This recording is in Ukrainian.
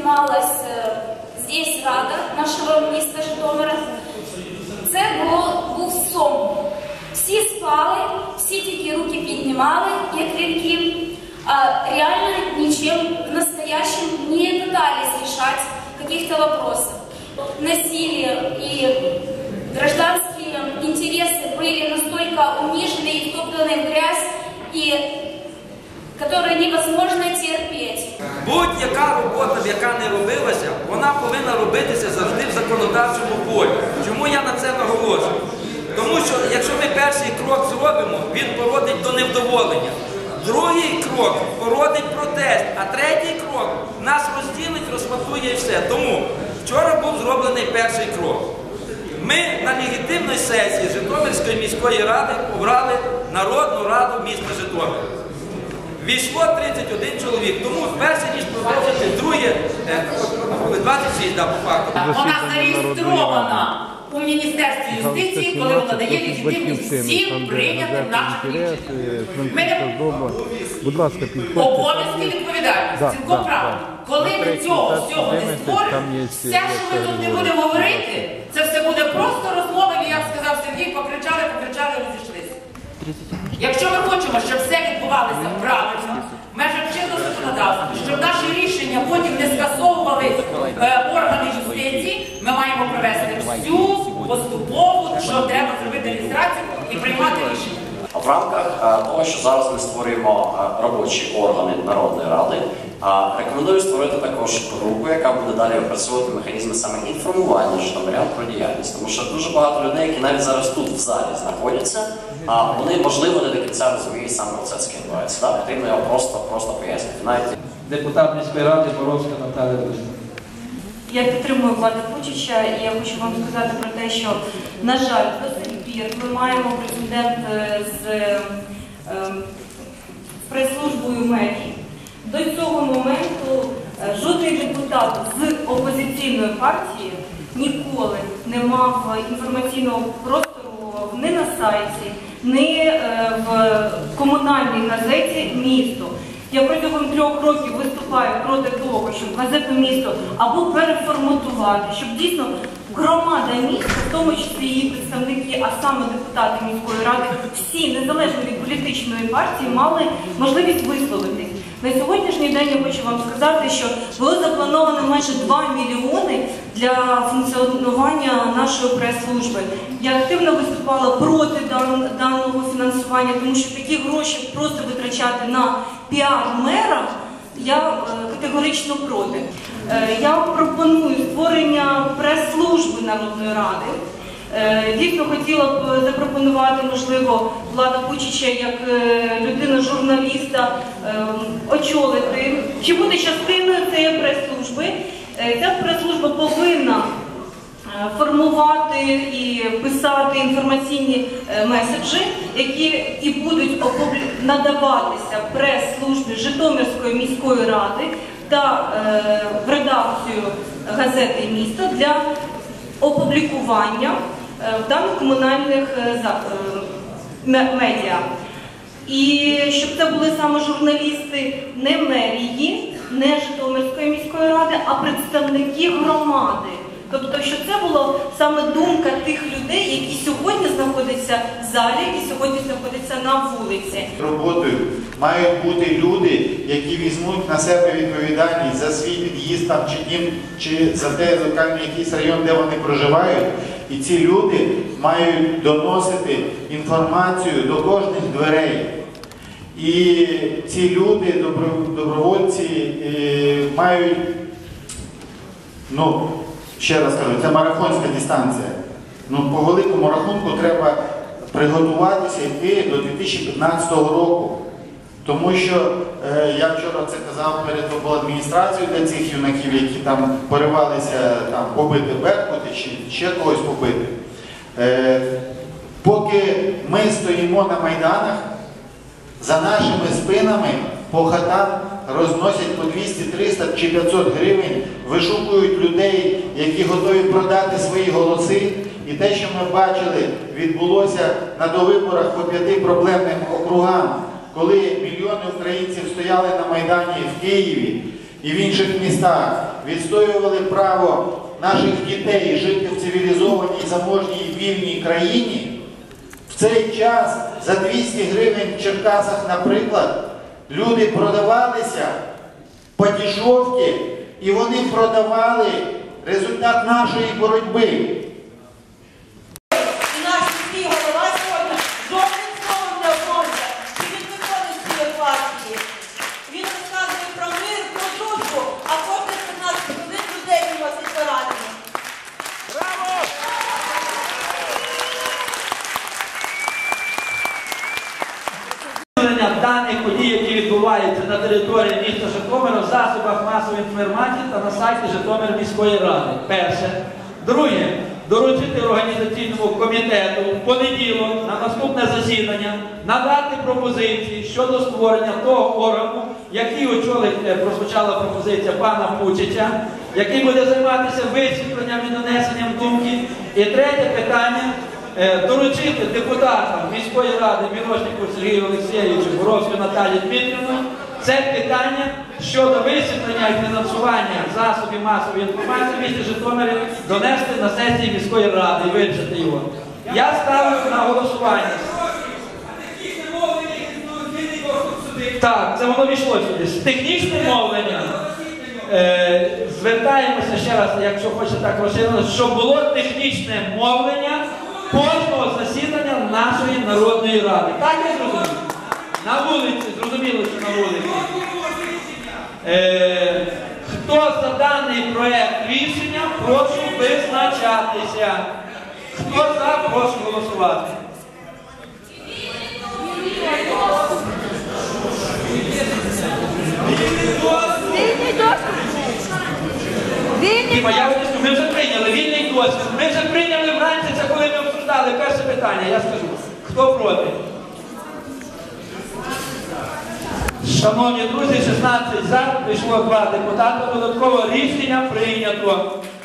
піднімалась здесь рада нашого міста Житомира, це був сон. Всі спали, всі тільки руки піднімали, як вінки, а реально ничем в настоящем не пытались решать каких-то вопросов. Насилие и гражданские интересы были настолько унижены и втоплены в грязь, и которые невозможно терпеть. Будь-яка робота, яка не робилася, вона повинна робитися завжди в законодавчому полі. Чому я на це наголошую? Тому що, якщо ми перший крок зробимо, він породить до невдоволення. Другий крок породить протест, а третій крок нас розділить, розпакує і все. Тому вчора був зроблений перший крок. Ми на легітимній сесії Житомирської міської ради обрали Народну раду міста Житомира. Війшло 31 чоловік, тому перше, ніж продовжити, друге, 26, по факту. Вона зареєстрована у Міністерстві юстиції, коли вона дає легітимність всім прийнятим нашим рішенням. Обов'язки відповідальності, цілком правильно. Коли ми цього всього не створимо, все, що ми тут не будемо говорити, це все буде просто розмови, як сказав Сергій, покричали, розійшлися. Якщо ми хочемо, щоб все відбувалося правильно, в межах чинного законодавства, щоб наші рішення потім не скасовували органи юстиції, ми маємо провести всю поступову, що треба зробити реєстрацію і приймати рішення. В рамках того, що зараз ми створюємо робочі органи Народної ради, рекомендую створити також групу, яка буде далі опрацьовувати механізми саме інформування житомирян про діяльність. Тому що дуже багато людей, які навіть зараз тут в залі знаходяться, вони, можливо, не до кінця розуміють сам процес, який відбувається. Потрібно його просто пояснити. Депутат міської ради Боровська Наталія Володимирівна. Я підтримую владу Пучича, і я хочу вам сказати про те, що, на жаль, до сих пір ми маємо прецедент з прес-службою мерії. До цього моменту жодний депутат з опозиційної партії ніколи не мав інформаційного простору ні на сайті, ні в комунальній газеті «Місто». Я протягом 3 років виступаю проти того, щоб газету «Місто» або переформатувати, щоб дійсно громада міста, в тому числі її представники, а саме депутати міської ради, всі, незалежно від політичної партії, мали можливість висловитись. На сьогоднішній день я хочу вам сказати, що було заплановано майже 2 мільйони для функціонування нашої прес-служби. Я активно виступала проти даного фінансування, тому що такі гроші просто витрачати на піар мера, я категорично проти. Я пропоную створення прес-служби Народної ради. Дійсно, хотіла б запропонувати, можливо, Влада Пучича як людину-журналіста очолити, чи бути частиною цієї прес-служби. Ця прес-служба повинна формувати і писати інформаційні меседжі, які і будуть надаватися прес-службі Житомирської міської ради та в редакцію газети «Місто» для опублікування в даних комунальних медіа. І щоб це були саме журналісти не мерії, не Житомирської міської ради, а представники громади. Тобто, що це була саме думка тих людей, які сьогодні знаходяться в залі, які сьогодні знаходяться на вулиці. Роботою мають бути люди, які візьмуть на себе відповідальність за свій під'їзд там, чи дім, чи за те локальний якийсь район, де вони проживають. І ці люди мають доносити інформацію до кожних дверей. І ці люди, добровольці, мають, ще раз кажу, це марафонська дистанція. По великому рахунку треба приготуватися йти до 2015 року. Тому що, я вчора це казав перед обладміністрацією для цих юнаків, які там поривалися побити Беркути чи ще когось побити. Поки ми стоїмо на майданах, за нашими спинами по хатам розносять по 200, 300 чи 500 гривень, вишукують людей, які готові продати свої голоси. І те, що ми бачили, відбулося на довиборах по 5 проблемним округам, коли мільйони українців стояли на Майдані в Києві і в інших містах відстоювали право наших дітей жити в цивілізованій, заможній, вільній країні, в цей час за 200 гривень в Черкасах, наприклад, люди продавалися по дешевці, і вони продавали результат нашої боротьби. І наш міський голова сьогодні жодним словом не обмовився, що він виходить з цієї партії. Він розказує про мир, про дружбу, а кожних 15 хвилин людей виносить поранення. Браво! Даних подій, які відбуваються на території міста Житомира, в засобах масової інформації та на сайті Житомир міської ради. Перше. Друге. Доручити організаційному комітету в понеділок на наступне засідання надати пропозиції щодо створення того органу, який очолить, прозвучала пропозиція пана Пучича, який буде займатися висвітленням і донесенням думки. І третє питання. Доручити депутатам міської ради Мірошнику Сергію Олексійовичу, Боровську Наталії Дмитрівну це питання щодо висвітлення і фінансування засобів масової інформації в місті Житомирі донести на сесії міської ради і вирішити його. Я ставлю на голосування. Так, це воно війшло сюди. З технічним мовленням звертаємося ще раз, якщо хочете так розширено, щоб було технічне мовлення кожного засідання нашої Народної Ради. Так я зрозумів? На вулиці, зрозуміло, що на вулиці. Хто за даний проект рішення, прошу визначатися. Хто за, прошу голосувати. Ми вже прийняли вільний досвід. Ми вже прийняли вранці, це коли ми обсуждали перше питання. Я скажу, хто проти? Шановні друзі, 16 за, прийшло 2 депутати. Додатково рішення прийнято.